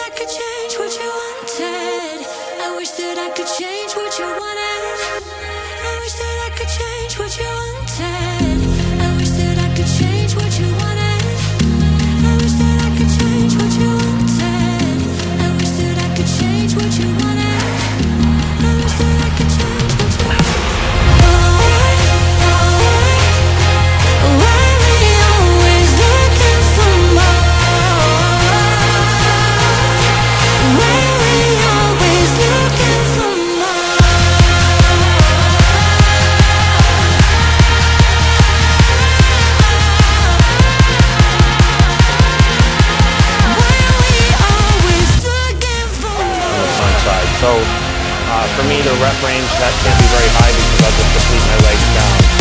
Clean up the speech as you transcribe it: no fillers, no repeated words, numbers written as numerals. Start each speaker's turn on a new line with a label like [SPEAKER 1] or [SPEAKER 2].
[SPEAKER 1] I could change what you wanted. I wish that I could change what you wanted. I wish that I could change what you wanted. I wish that I could change what you wanted. I wish that I could change what you wanted. I wish that I could change what you wanted. I wish that I could change what you wanted. Why we always looking for more? Why we always looking for more? Why we always looking for more?
[SPEAKER 2] Sunside. So for me, the rep range, that can't be very high because I'll just deplete my legs down.